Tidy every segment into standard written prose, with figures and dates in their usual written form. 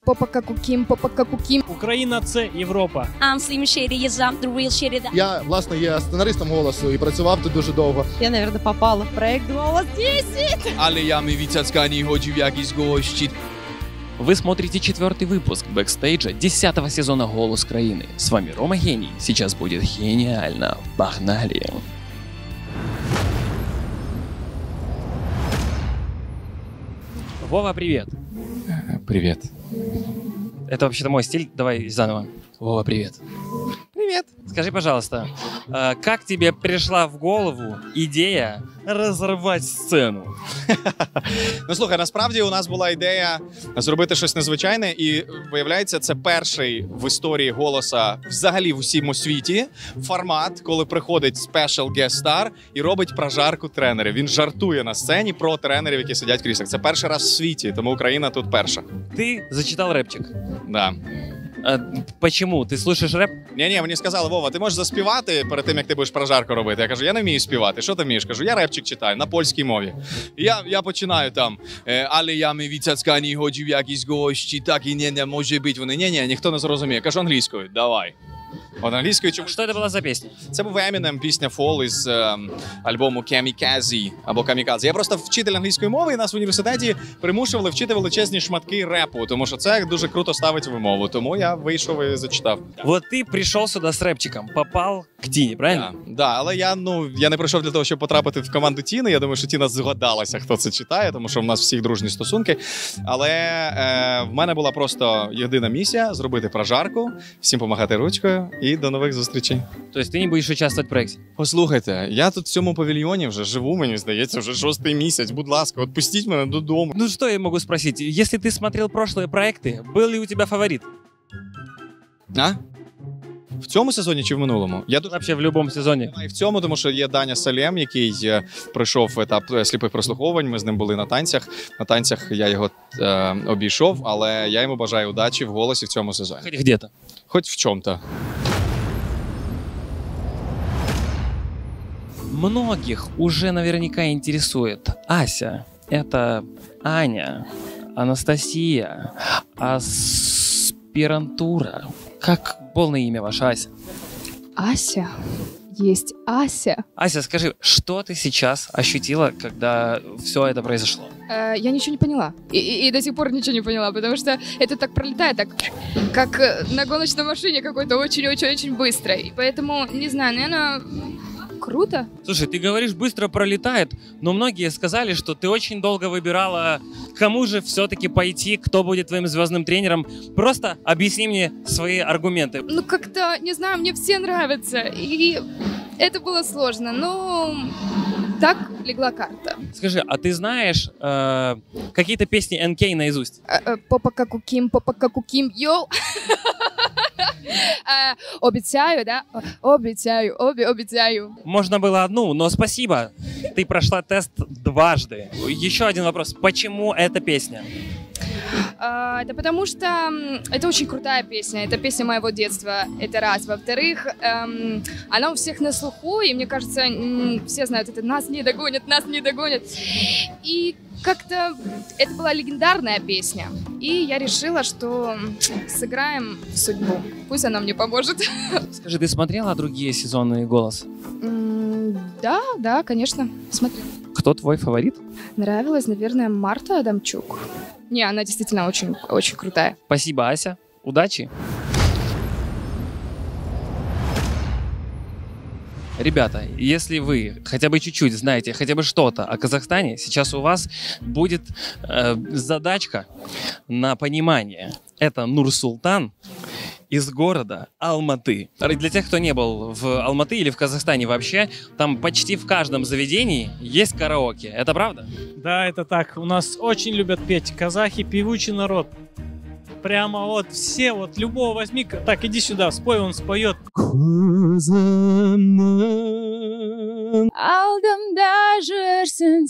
Попа как у Кім, попа как у Кім. Україна – це Європа. I'm Slim Shady, yes, I'm the real Shady. Я, власне, є сценаристом голосу і працював тут дуже довго. Я, наверное, попала в проект «Голос 10». Але я ми Віцяцькані ходив якісь гості. Вы смотрите 4-й выпуск бэкстейджа 10-го сезона «Голос Краины». С вами Рома Гений. Сейчас будет гениально. Погнали! Вова, привет. Привіт. Это вообще-то мой стиль. Давай заново. Вова, привет. Привет. Скажи, пожалуйста, как тебе пришла в голову идея разорвать сцену? Ну, слухай, насправді у нас була ідея зробити щось незвичайне, і, виявляється, це перший в історії «Голоса» взагалі в усьому світі формат, коли приходить special guest star і робить прожарку тренерів. Він жартує на сцені про тренерів, які сидять в кріслах. Це перший раз в світі, тому Україна тут перша. Ты зачитал рэпчик. Да. Почему? Ты слушаешь рэп? Ні, мені сказали: Вова, ти можеш заспівати перед тим, як ти будеш прожарку робити. Я кажу, я не вмію співати. Що ти вмієш? Кажу, я репчик читаю на польській мові. Я починаю там: але я ми Віцяцькані ходив якісь гості, так і не може бути. Вони, ніхто не зрозуміє. Кажу англійською, давай. От англійською чому? Що це була за пісня? Це був Eminem, пісня Fall із альбому Kamikaze або Kamikaze. Я просто вчитель англійської мови, і нас в університеті примушували вчити величезні шматки репу, тому що це дуже круто ставить вимову. Тому я вийшов і зачитав. Вот ты пришел сюда с рэпчиком, попал к Тине, правильно? Да, але я не прийшов для того, щоб потрапити в команду Тіни. Я думаю, що Тіна згадалася, хто це читає, тому що в нас всіх дружні стосунки. Але в мене була просто єдина місія – зробити прожарку, всім помагати ручкою і до нових зустрічей. Тобто ти не будеш участвувати в проєкті? Послухайте, я тут в цьому павільйоні вже живу, мені здається, вже 6-й місяць. Будь ласка, відпустіть мене додому. Ну что я могу спросить? Если ты смотрел прошлые проекты, был ли у тебя фаворит? А? В цьому сезоні чи в минулому? Я дуже Вообще в любом сезоне. і в цьому, тому що є Даня Салєм, який пройшов етап сліпих прослуховувань. Ми з ним були на танцях. На танцях я його обійшов, але я йому бажаю удачі в голосі в цьому сезоні. Хоть где-то. Хоч в чому-то. Многих уже наверняка интересует. Ася – это Аня, Анастасия, аспирантура. Как полное имя ваше, Ася? Ася. Есть Ася. Ася, скажи, что ты сейчас ощутила, когда все это произошло? Я ничего не поняла. И до сих пор ничего не поняла, потому что это так пролетает, так как на гоночной машине какой-то очень-очень-очень быстро. И поэтому, не знаю, наверное, круто. Слушай, ты говоришь, быстро пролетает, но многие сказали, что ты очень долго выбирала, кому же все-таки пойти, кто будет твоим звездным тренером. Просто объясни мне свои аргументы. Ну, как-то, не знаю, мне все нравятся. И это было сложно, но так легла карта. Скажи, а ты знаешь какие-то песни НК наизусть? Попа как у Кім, попа как у Кім, йоу! Обещаю, да? Обещаю. Можно было одну, но спасибо. Ты прошла тест дважды. Еще один вопрос. Почему эта песня? Это потому что это очень крутая песня. Это песня моего детства. Это раз. Во-вторых, она у всех на слуху. И мне кажется, все знают это. Нас не догонят, нас не догонят. И как-то это была легендарная песня. И я решила, что сыграем в судьбу. Пусть она мне поможет. Скажи, ты смотрела другие сезоны «Голос»? Да, конечно, смотрела. Кто твой фаворит? Нравилась, наверное, Марта Адамчук. Не, она действительно очень, очень крутая. Спасибо, Ася. Удачи. Ребята, если вы хотя бы чуть-чуть знаете, хотя бы что-то о Казахстане, сейчас у вас будет задачка на понимание. Это Нур-Султан из города Алматы. Для тех, кто не был в Алматы или в Казахстане вообще, там почти в каждом заведении есть караоке. Это правда? Да, это так. У нас очень любят петь. Казахи – певучий народ. Прямо вот все, вот любого возьми. Так, иди сюда, спой, он споет. Алдым даже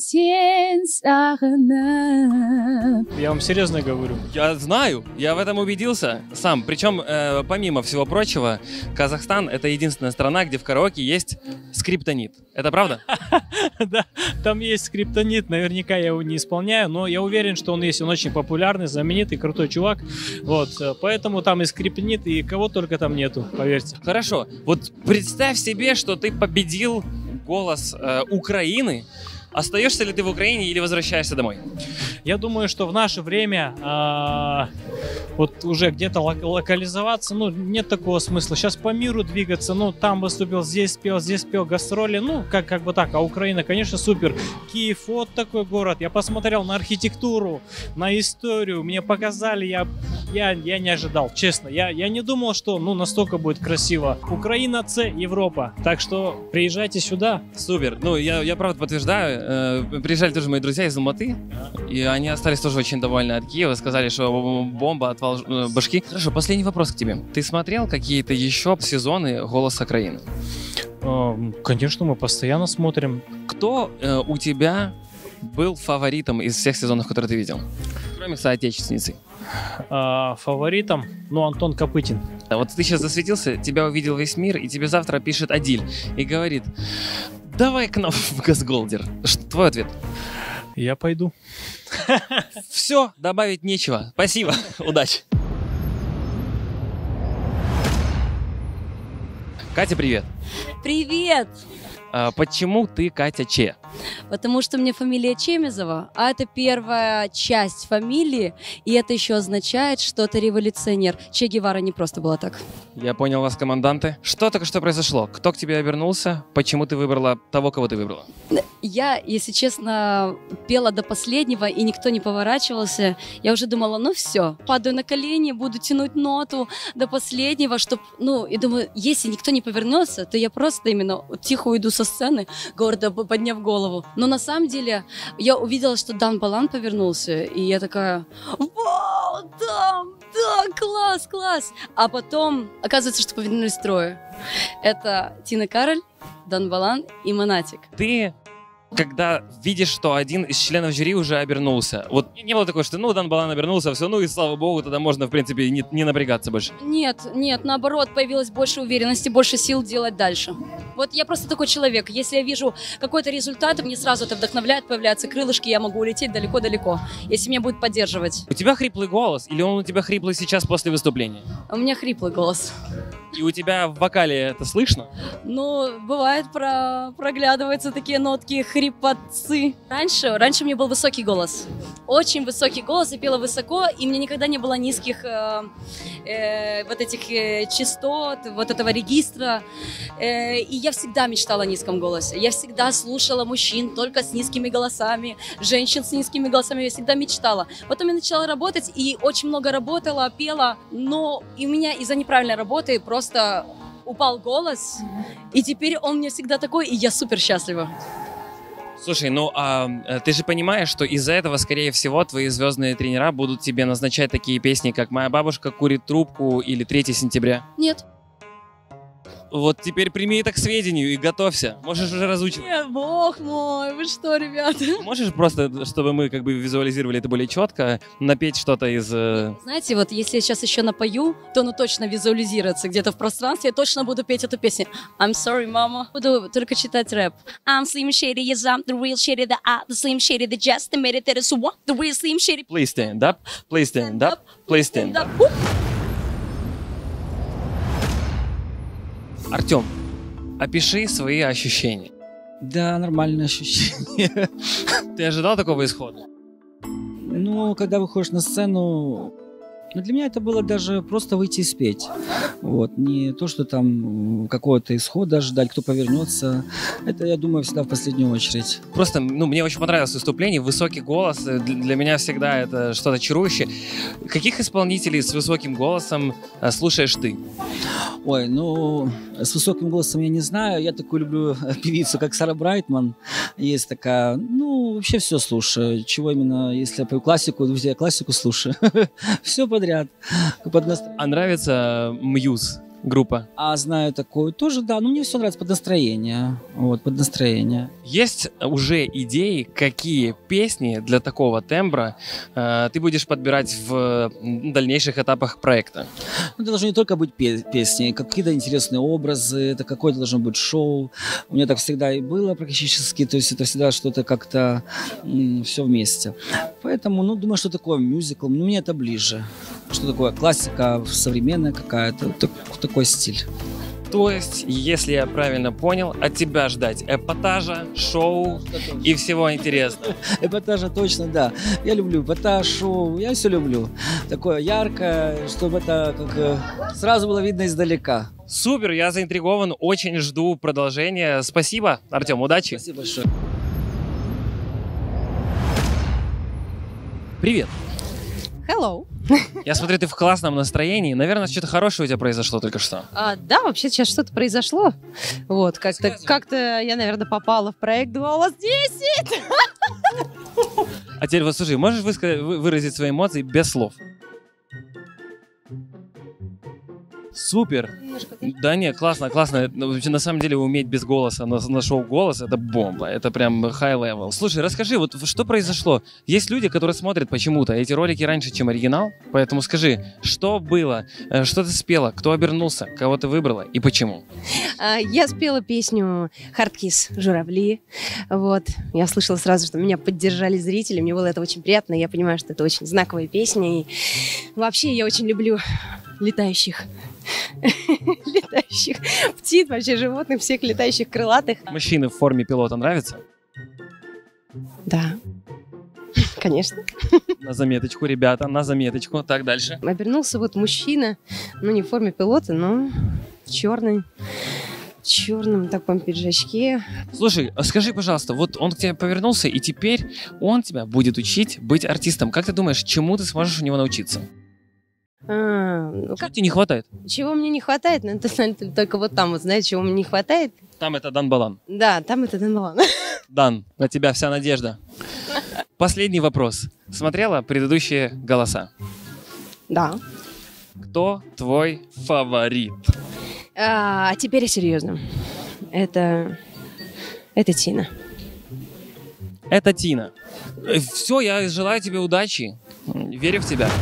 Я вам серьезно говорю. Я знаю, я в этом убедился сам. Причем, помимо всего прочего, Казахстан — это единственная страна, где в караоке есть скриптонит. Это правда? Да, там есть скриптонит, наверняка я его не исполняю, но я уверен, что он есть, он очень популярный, знаменитый, крутой чувак. Вот, поэтому там и скриптонит, и кого только там нету, поверьте. Хорошо, вот представь себе, что ты победил голос Украины. Остаешься ли ты в Украине или возвращаешься домой? Я думаю, что в наше время вот уже где-то локализоваться, ну, нет такого смысла. Сейчас по миру двигаться, ну, там выступил, здесь пел, гастроли, ну, как бы так. А Украина, конечно, супер. Киев, вот такой город. Я посмотрел на архитектуру, на историю, мне показали, я не ожидал, честно. Я не думал, что, ну, настолько будет красиво. Украина — це Европа. Так что приезжайте сюда. Супер. Ну, я правда подтверждаю. Приезжали тоже мои друзья из Алматы, и они остались тоже очень довольны от Киева, сказали, что бомба от башки. Хорошо, последний вопрос к тебе. Ты смотрел какие-то еще сезоны «Голоса Украины»? Конечно, мы постоянно смотрим. Кто у тебя был фаворитом из всех сезонов, которые ты видел? Кроме соотечественницы. Фаворитом, ну, Антон Копытин. Вот ты сейчас засветился, тебя увидел весь мир, и тебе завтра пишет Адиль и говорит: давай к нам в Газголдер. Твой ответ? Я пойду. Все, добавить нечего. Спасибо, удачи. Катя, привет. Привет! Почему ты Катя Че? Потому что у меня фамилия Чемезова, а это первая часть фамилии, и это еще означает, что ты революционер. Че Гевара не просто была так. Я понял вас, команданты. Что только что произошло? Кто к тебе обернулся? Почему ты выбрала того, кого ты выбрала? Я, если честно, пела до последнего, и никто не поворачивался. Я уже думала, ну все, падаю на колени, буду тянуть ноту до последнего, чтобы, ну, и думаю, если никто не повернется, то я просто именно тихо уйду со сцены, гордо подняв голову. Но на самом деле я увидела, что Дан Балан повернулся, и я такая: вау, да, класс. А потом оказывается, что повернулись трое. Это Тина Кароль, Дан Балан и Монатик. Ты, когда видишь, что один из членов жюри уже обернулся, вот не было такого, что, ну, Дан Балан обернулся, все, ну и слава богу, тогда можно, в принципе, не напрягаться больше. Нет, наоборот, появилось больше уверенности, больше сил делать дальше. Вот я просто такой человек. Если я вижу какой-то результат, мне сразу это вдохновляет, появляются крылышки, я могу улететь далеко-далеко, если меня будет поддерживать. У тебя хриплый голос, или он у тебя хриплый сейчас после выступления? У меня хриплый голос. И у тебя в вокале это слышно? Ну, бывает, проглядываются такие нотки хрипотцы. Раньше у меня был высокий голос. Очень высокий голос, я пела высоко, и у меня никогда не было низких вот этих частот, вот этого регистра. И я всегда мечтала о низком голосе. Я всегда слушала мужчин только с низкими голосами, женщин с низкими голосами. Я всегда мечтала. Потом я начала работать и очень много работала, пела, но и у меня из-за неправильной работы просто упал голос, и теперь он мне всегда такой, и я супер счастлива. Слушай, ну ты же понимаешь, что из-за этого, скорее всего, твои звездные тренера будут тебе назначать такие песни, как «Моя бабушка курит трубку» или «3 сентября». Нет. Вот теперь прими это к сведению и готовься. Можешь уже разучивать. Нет, бог мой, вы что, ребята? Можешь просто, чтобы мы как бы визуализировали это более четко, напеть что-то из... Знаете, вот если я сейчас еще напою, то оно точно визуализируется где-то в пространстве. Я точно буду петь эту песню. I'm sorry, mama. Буду только читать рэп. I'm Slim Shady, yes, I'm the real Shady, the Slim Shady, the just admitted that it's what the real Slim Shady. Please stand up, please stand up, please stand up. Артем, опиши свои ощущения. Да, нормальное ощущение. Ты ожидал такого исхода? Ну, когда выходишь на сцену, ну, для меня это было даже просто выйти и спеть. Вот. Не то, что там какого-то исхода ждать, кто повернется. Это, я думаю, всегда в последнюю очередь. Просто, ну, мне очень понравилось выступление, высокий голос. Для меня всегда это что-то чарующее. Каких исполнителей с высоким голосом слушаешь ты? Ой, ну, с высоким голосом я не знаю. Я такую люблю певицу, как Сара Брайтман. Есть такая, ну, вообще все слушаю. Чего именно, если я пою классику, друзья, я классику слушаю. Все подряд. А нравится Мьюз? группа? А знаю такую тоже, да. Но мне все нравится под настроение. Вот, под настроение. Есть уже идеи, какие песни для такого тембра ты будешь подбирать в дальнейших этапах проекта? Ну, это должны не только быть песни, какие-то интересные образы, это какое-то должно быть шоу. У меня так всегда и было практически, то есть это всегда что-то как-то все вместе. Поэтому, ну, думаю, что такое мюзикл, ну, мне это ближе. Что такое классика современная какая-то, такой стиль. То есть, если я правильно понял, от тебя ждать эпатажа, шоу и всего интересного. Эпатажа точно, да. Я люблю эпатаж, шоу, я все люблю. Такое яркое, чтобы это как сразу было видно издалека. Супер, я заинтригован, очень жду продолжения. Спасибо, Артем, удачи. Спасибо большое. Привет. Hello. Я смотрю, ты в классном настроении. Наверное, что-то хорошее у тебя произошло только что. Да, вообще сейчас что-то произошло. Вот, как-то я, наверное, попала в проект «Голос 10». А теперь вот слушай, можешь выразить свои эмоции без слов? Супер. Да не, классно, классно. Вообще, на самом деле, уметь без голоса на шоу «Голос» — это бомба. Это прям high level. Слушай, расскажи, вот что произошло? Есть люди, которые смотрят почему-то эти ролики раньше, чем оригинал. Поэтому скажи, что было? Что ты спела? Кто обернулся? Кого ты выбрала? И почему? Я спела песню «Hard Kiss» «Журавли». Вот. Я слышала сразу, что меня поддержали зрители. Мне было это очень приятно. Я понимаю, что это очень знаковая песня. И вообще я очень люблю летающих птиц, вообще животных, всех летающих крылатых. Мужчины в форме пилота нравятся? Да, конечно. На заметочку, ребята, на заметочку. Так, дальше. Обернулся вот мужчина, ну не в форме пилота, но в черном таком пиджачке. Слушай, а скажи, пожалуйста, вот он к тебе повернулся, и теперь он тебя будет учить быть артистом. Как ты думаешь, чему ты сможешь у него научиться? Что тебе не хватает? Чего мне не хватает? Ну, это только вот там, вот знаете, чего мне не хватает? Там это Дан Балан. Да, там это Дан Балан. Дан, на тебя вся надежда. Последний вопрос. Смотрела предыдущие голоса? Да. Кто твой фаворит? А теперь о серьезном. Это Тина. Это Тина. Все, я желаю тебе удачи. Верю в тебя.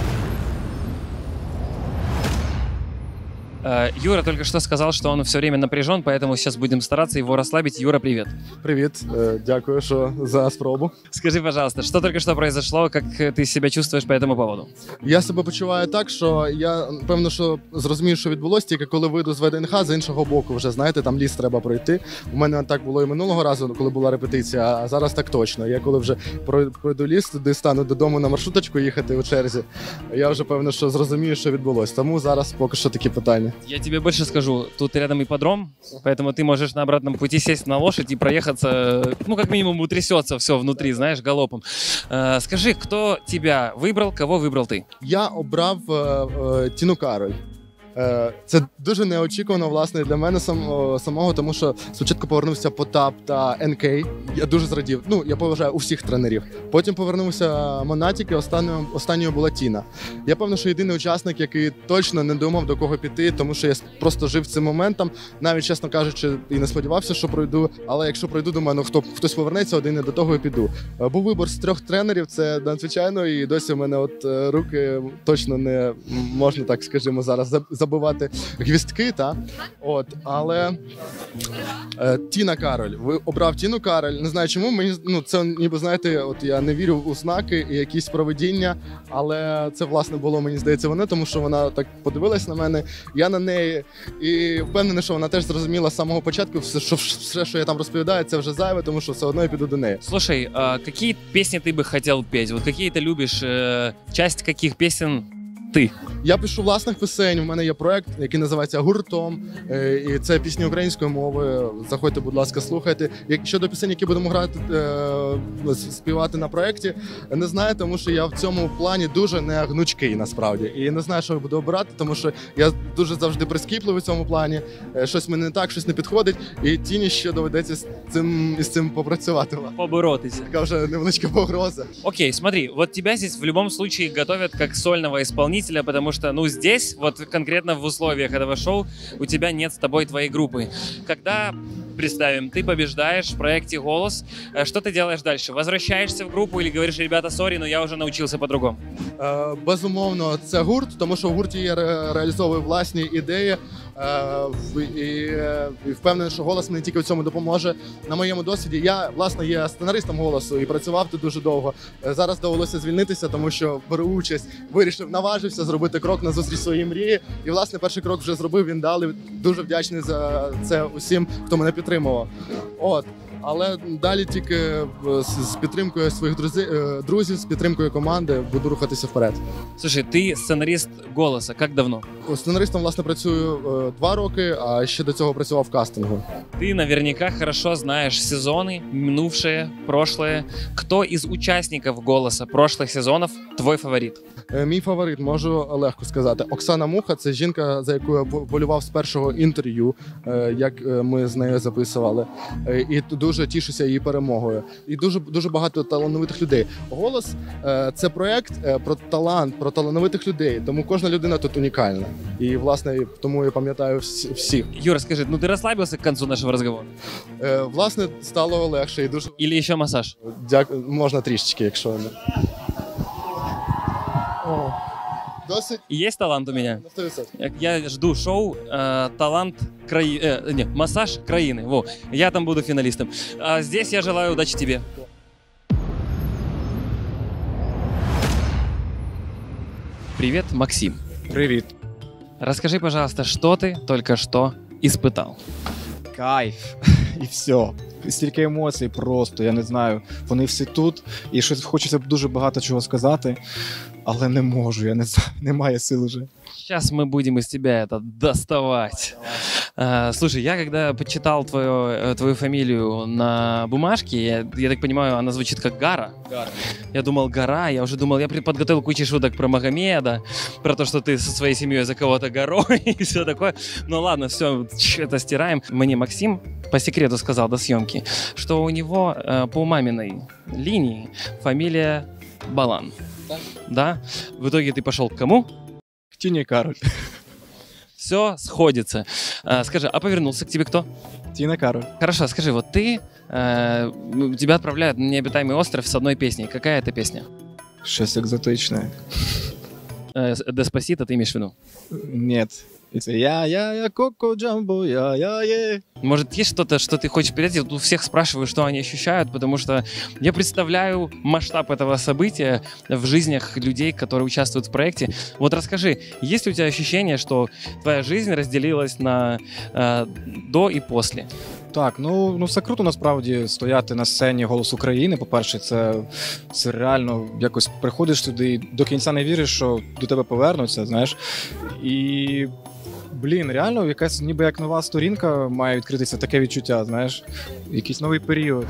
Юра только что сказал, что он все время напряжен, поэтому сейчас будем стараться его расслабить. Юра, привет. Привіт, дякую, що за спробу. Скажи, пожалуйста, что только что произошло, как ты себя чувствуешь по этому поводу? Я себе почуваю так, що я, певно, що зрозумію, що відбулося, тільки коли вийду з ВДНХ, з іншого боку вже, знаєте, там ліс треба пройти. У мене так було і минулого разу, коли була репетиція, а зараз так точно. Я коли вже пройду ліс, туди стану додому на маршруточку їхати у черзі, я вже, певно, що зрозумію, що відбулося. Тому зараз поки що такі питання. Я тебе больше скажу, тут рядом ипподром, поэтому ты можешь на обратном пути сесть на лошадь и проехаться, ну, как минимум, утрясется все внутри, знаешь, галопом. Скажи, кто тебя выбрал, кого выбрал ты? Я обрав Тіну Кароль. Це дуже неочікувано, власне, для мене самого, тому що спочатку повернувся Потап та НК. Я дуже зрадів. Ну, я поважаю усіх тренерів. Потім повернувся Монатік, і останньою була Тіна. Я певно, що єдиний учасник, який точно не думав, до кого піти, тому що я просто жив цим моментом. Навіть, чесно кажучи, і не сподівався, що пройду. Але якщо пройду, думаю, ну хтось повернеться один, і до того і піду. Був вибір з 3 тренерів, це надзвичайно, і досі в мене от руки точно не, можна так, скажімо, зараз забивати гвіздки, але Тіна Кароль. Ви обрав Тіну Кароль. Не знаю чому, мені, це ніби, знаєте, от я не вірю у знаки і якісь провидіння, але це, власне, було, мені здається, вона, тому що вона так подивилась на мене, я на неї, і впевнений, що вона теж зрозуміла з самого початку, все, що я там розповідаю, це вже зайве, тому що все одно я піду до неї. Слушай, какие песни ты бы хотел петь? Вот какие ты любишь? Часть каких песен ти? Я пишу власних пісень, у мене є проект, який називається «Гуртом», і це пісні української мови, заходьте, будь ласка, слухайте. Щодо пісень, які будемо грати, співати на проекті, не знаю, тому що я в цьому плані дуже не гнучкий, насправді, і не знаю, що я буду обирати, тому що я дуже завжди прискіпливий в цьому плані, щось мені не так, щось не підходить, і Тіні ще доведеться з цим попрацювати. Поборотися. Така вже невеличка погроза. Окей, смотри, вот тебя здесь в любом случае готовят как сольного исполнителя, потому потому что, ну, здесь, вот конкретно в условиях этого шоу, у тебя нет с тобой твоей группы. Когда, представим, ты побеждаешь в проекте «Голос», что ты делаешь дальше? Возвращаєшся в группу или говоришш, ребята, сорі, но я вже навчився по-другому? Безумовно, це гурт, тому що в гурті я реалізовую власні ідеї. І впевнений, що голос мені тільки в цьому допоможе. На моєму досвіді я, власне, є сценаристом голосу і працював тут дуже довго. Зараз довелося звільнитися, тому що беру участь, наважився зробити крок на зустріч своїй мрії. І, власне, перший крок вже зробив, він дали. Дуже вдячний за це усім, хто мене підтримував. Але далі тільки з підтримкою своїх друзів, з підтримкою команди буду рухатися вперед. Слушай, ти сценарист «Голоса». Як давно? Сценаристом, власне, працюю 2 роки, а ще до цього працював в кастингу. Ты наверняка хорошо знаешь сезоны, минувшие, прошлые. Кто из участников «Голоса» прошлых сезонов твой фаворит? Мій фаворит, можу легко сказати. Оксана Муха – це жінка, за яку я болював з першого інтерв'ю, як ми з нею записували. І дуже тішуся її перемогою. І дуже багато талановитих людей. «Голос» – це проєкт про талант, про талановитих людей. Тому кожна людина тут унікальна. І, власне, тому я пам'ятаю всіх. Юра, скажи, ну ты расслабился к концу нашего разговора? Власне, стало легше і дуже... Или еще массаж? Можна трішечки, якщо не... Досить. Есть талант у меня? 100%. Я жду шоу «Талант массаж краины». Во, я там буду финалистом. А здесь я желаю удачи тебе. Привет, Максим. Привіт. Расскажи, пожалуйста, что ты только что испытал? Кайф. І все. Стільки емоцій просто, я не знаю. Вони всі тут. І щось хочеться дуже багато чого сказати, але не можу, я не знаю, немає сил уже. Сейчас мы будем из тебя это доставать. Слушай, я когда почитал твою фамилию на бумажке, я так понимаю, она звучит как Гара. Гара. Я думал, Гора, я уже думал, я подготовил кучу шуток про Магомеда, про то, что ты со своей семьей за кого-то горой и все такое. Ну ладно, все, это стираем. Мне Максим по секрету сказал до съемки, что у него по маминой линии фамилия Балан. Да? В итоге ты пошел к кому? К Тине Кароль. Все сходится. Скажи, а повернулся к тебе кто? Тина Кароль. Хорошо, скажи, вот ты, тебя отправляют на необитаемый остров с одной песней. Какая это песня? Щось екзотичне. Деспасито ты имеешь в виду? Нет. Это я, Коко Джамбо, я. Может, есть что-то, что ты хочешь передать? Я тут у всех спрашиваю, что они ощущают, потому что я представляю масштаб этого события в жизнях людей, которые участвуют в проекте. Вот расскажи, есть ли у тебя ощущение, что твоя жизнь разделилась на до і после? Так, ну все круто насправді стояти на сцені «Голос України». По-перше, це реально якось приходиш туди і до кінця не віриш, що до тебе повернуться, знаєш. І, реально якась ніби як нова сторінка має відкритися, таке відчуття, знаєш. Якийсь новий період.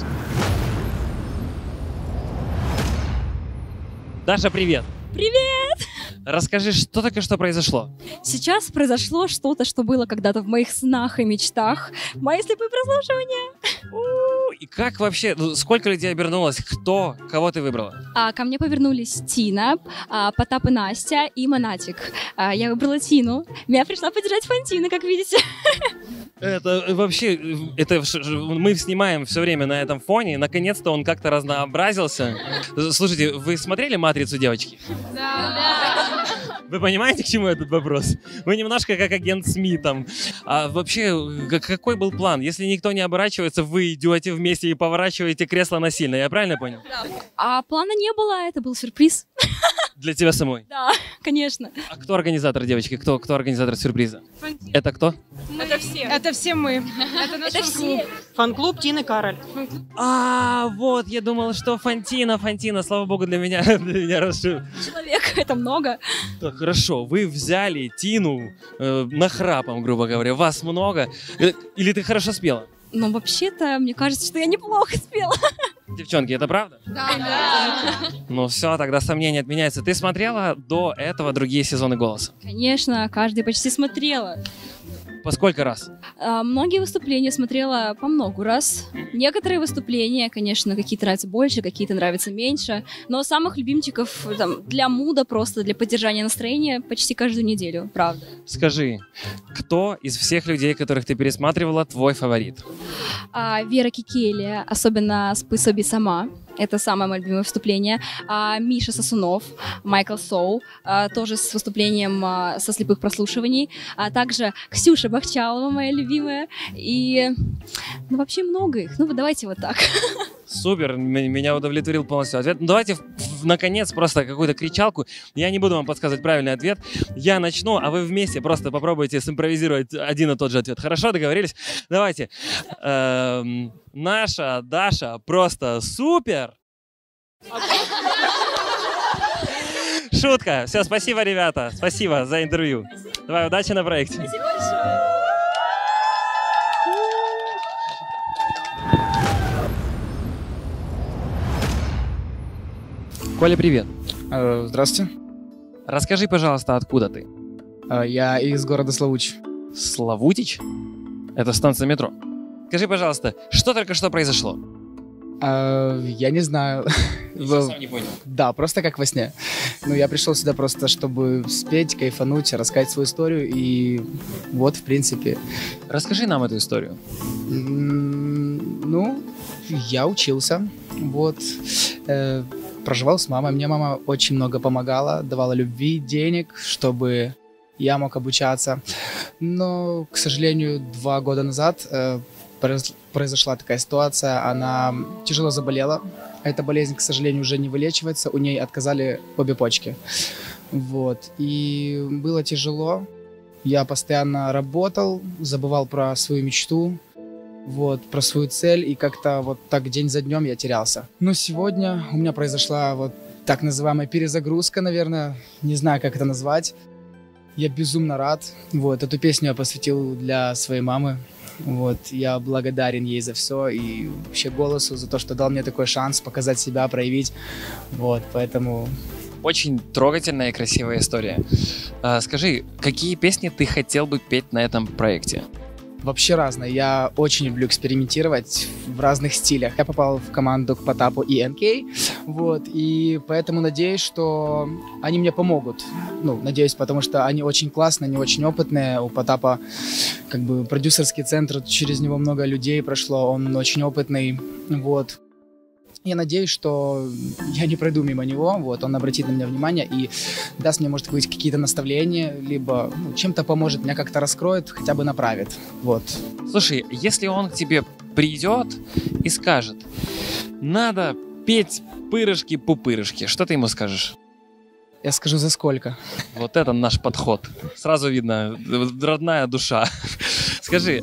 Даша, привет! Привет! Расскажи, что только что произошло? Сейчас произошло что-то, что было когда-то в моих снах и мечтах. Мои слепые прослушивания. И как вообще, сколько людей обернулось? Кто? Кого ты выбрала? Ко мне повернулись Тина, Потап и Настя и Монатик. Я выбрала Тину. Меня пришла поддержать Фантина, как видите. Это вообще, мы снимаем все время на этом фоне, и наконец-то он как-то разнообразился. Слушайте, вы смотрели «Матрицу», девочки? Да. Вы понимаете, к чему этот вопрос? Вы немножко как агент СМИ там. А вообще, какой был план? Если никто не оборачивается, вы идете вместе и поворачиваете кресло насильно, я правильно понял? Да. Плана не было, это был сюрприз. Для тебя самой? Да, конечно. А кто организатор, девочки? Кто организатор сюрприза? Это кто? Это все. Это все мы. Это наш фан-клуб. Фан-клуб Тины Кароль. Вот, я думал, что Фантина, слава богу, для меня расшил. Человек, это много. Так, хорошо, вы взяли Тину нахрапом, грубо говоря, вас много. Или ты хорошо спела? Но вообще-то, мне кажется, что я неплохо спела. Девчонки, это правда? Да. Ну все, тогда сомнения отменяются. Ты смотрела до этого другие сезоны «Голоса»? Конечно, каждый почти смотрела. По сколько раз? Многие выступления смотрела по много раз. Некоторые выступления, конечно, какие-то нравятся больше, какие-то нравятся меньше. Но самых любимчиков там, для муда, просто для поддержания настроения почти каждую неделю, правда. Скажи, кто из всех людей, которых ты пересматривала, твой фаворит? Вера Кикелия, особенно с «Пысоби сама». Это самое мое любимое выступление. Миша Сосунов, Майкл Соу, тоже с выступлением со слепых прослушиваний. А также Ксюша Бахчалова, моя любимая. И вообще много их. Ну, давайте вот так. Супер, меня удовлетворил полностью ответ. Ну, давайте, наконец, просто какую-то кричалку. Я не буду вам подсказывать правильный ответ. Я начну, а вы вместе просто попробуйте симпровизировать один и тот же ответ. Хорошо, договорились? Давайте. Наша Даша просто супер! Шутка. Все, спасибо, ребята. Спасибо за интервью. Давай, удачи на проекте. Спасибо большое. Коля, привет. Здравствуйте. Расскажи, пожалуйста, откуда ты? Я из города Славутич. Славутич? Это станция метро. Скажи, пожалуйста, что только что произошло? Я не знаю. Я сам не понял. Да, просто как во сне. Ну, я пришел сюда просто, чтобы спеть, кайфануть, рассказать свою историю. И вот, в принципе. Расскажи нам эту историю. Ну, я учился. Вот. Проживал с мамой. Мне мама очень много помогала, давала любви, денег, чтобы я мог обучаться. Но, к сожалению, 2 года назад произошла такая ситуация. Она тяжело заболела. Эта болезнь, к сожалению, уже не вылечивается. У ней отказали обе почки. Вот. И было тяжело. Я постоянно работал, забывал про свою мечту. Вот, про свою цель, и как-то вот так день за днем я терялся. Но сегодня у меня произошла вот так называемая перезагрузка, наверное, не знаю, как это назвать. Я безумно рад. Вот, эту песню я посвятил для своей мамы. Вот, я благодарен ей за все и вообще голосу за то, что дал мне такой шанс показать себя, проявить. Вот, поэтому... Очень трогательная и красивая история. Скажи, какие песни ты хотел бы петь на этом проекте? Вообще разное. Я очень люблю экспериментировать в разных стилях. Я попал в команду к Потапу и НК, вот, и поэтому надеюсь, что они мне помогут. Ну, надеюсь, потому что они очень классные, они очень опытные. У Потапа как бы продюсерский центр, через него много людей прошло, он очень опытный, вот. Я надеюсь, что я не пройду мимо него, вот, он обратит на меня внимание и даст мне, может быть, какие-то наставления, либо чем-то поможет, меня как-то раскроет, хотя бы направит, вот. Слушай, если он к тебе придет и скажет, надо петь пырышки-пупырышки, что ты ему скажешь? Я скажу, за сколько. Вот это наш подход. Сразу видно, родная душа. Скажи,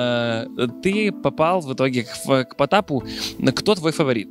ты попал в итоге к Потапу, кто твой фаворит?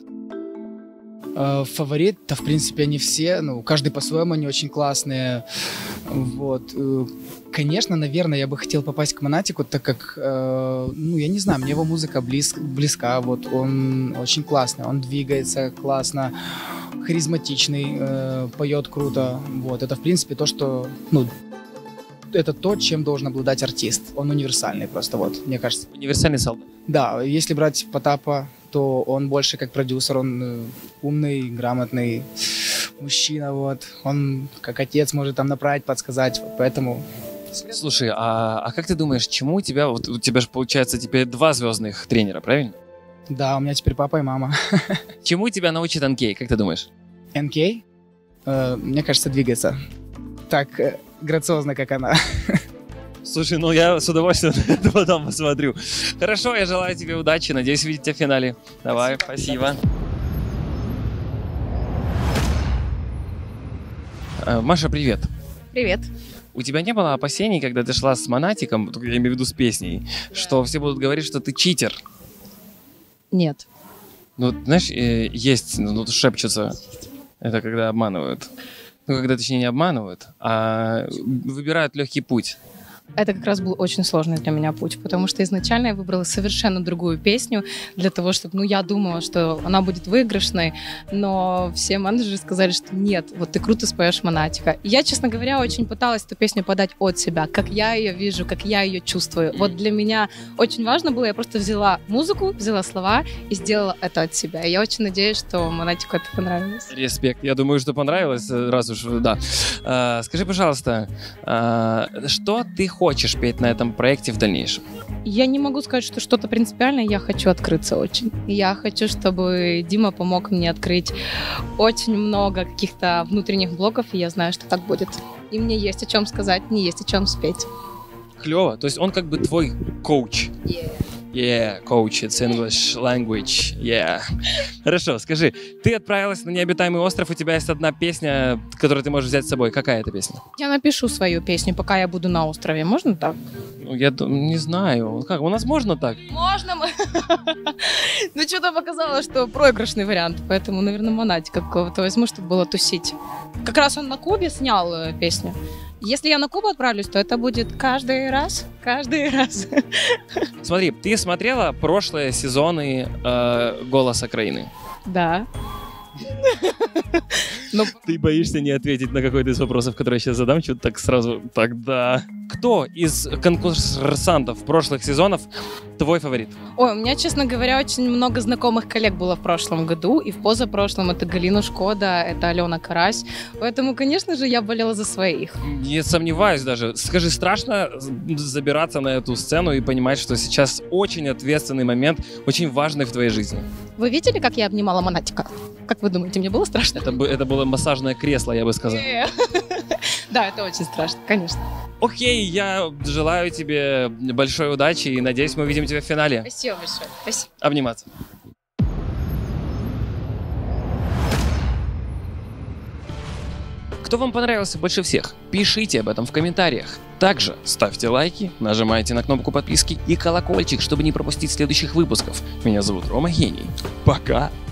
Фаворит-то, в принципе, они все, ну, каждый по-своему, они очень классные, вот. Конечно, наверное, я бы хотел попасть к Монатику, так как, ну, я не знаю, мне его музыка близка, вот, он очень классный, он двигается классно, харизматичный, поет круто, вот, это, в принципе, то, что, ну, это то, чем должен обладать артист, он универсальный просто, вот, мне кажется. Универсальный солдат. Да, если брать Потапа, то он больше как продюсер, он умный, грамотный мужчина, вот. Он как отец может там направить, подсказать, вот, поэтому... Слушай, а как ты думаешь, чему у тебя, вот у тебя же получается теперь 2 звездных тренера, правильно? Да, у меня теперь папа и мама. Чему тебя научит НК, как ты думаешь? НК? Мне кажется, двигаться так грациозно, как она. Слушай, ну я с удовольствием на это потом посмотрю. Хорошо, я желаю тебе удачи, надеюсь увидеть тебя в финале. Давай, спасибо. Маша, привет. Привет. У тебя не было опасений, когда ты шла с Монатиком, я имею в виду с песней, что все будут говорить, что ты читер? Нет. Ну, знаешь, есть, ну, шепчутся, это когда обманывают. Ну, когда, точнее, не обманывают, а выбирают легкий путь. Это как раз был очень сложный для меня путь, потому что изначально я выбрала совершенно другую песню для того, чтобы, я думала, что она будет выигрышной, но все менеджеры сказали, что нет, вот ты круто споешь «Монатика». И я, честно говоря, очень пыталась эту песню подать от себя, как я ее вижу, как я ее чувствую. Вот для меня очень важно было, я просто взяла музыку, взяла слова и сделала это от себя. И я очень надеюсь, что «Монатику» это понравилось. Респект. Я думаю, что понравилось, раз уж, да. Скажи, пожалуйста, что ты хочешь петь на этом проекте в дальнейшем? Я не могу сказать, что что-то принципиальное, я хочу открыться очень. Я хочу, чтобы Дима помог мне открыть очень много каких-то внутренних блоков, и я знаю, что так будет. И мне есть о чем сказать, мне есть о чем спеть. Клево. То есть он как бы твой коуч. Yeah, coach, it's English language, yeah. Хорошо, скажи, ты отправилась на необитаемый остров, у тебя есть одна песня, которую ты можешь взять с собой. Какая это песня? Я напишу свою песню, пока я буду на острове. Можно так? Я не знаю. Как, у нас можно так? Можно. Ну, что-то показало, что проигрышный вариант, поэтому, наверное, «Монатика» какого-то возьму, чтобы было тусить. Как раз он на Кубе снял песню. Если я на Кубу отправлюсь, то это будет каждый раз. Смотри, ты смотрела прошлые сезоны «Голоса Краины»? Да. Ты боишься не ответить на какой-то из вопросов, которые я сейчас задам, что-то так сразу, тогда... Кто из конкурсантов прошлых сезонов твой фаворит? Ой, у меня, честно говоря, очень много знакомых коллег было в прошлом году, и в позапрошлом. Это Галина Шкода, это Алена Карась. Поэтому, конечно же, я болела за своих. Не сомневаюсь даже. Скажи, страшно забираться на эту сцену и понимать, что сейчас очень ответственный момент, очень важный в твоей жизни? Вы видели, как я обнимала «Монатика»? Как вы думаете, мне было страшно? Это было массажное кресло, я бы сказал. Да, это очень страшно, конечно. Окей, я желаю тебе большой удачи и надеюсь, мы увидим тебя в финале. Спасибо большое. Спасибо. Обниматься. Кто вам понравился больше всех? Пишите об этом в комментариях. Также ставьте лайки, нажимайте на кнопку подписки и колокольчик, чтобы не пропустить следующих выпусков. Меня зовут Рома Гений. Пока!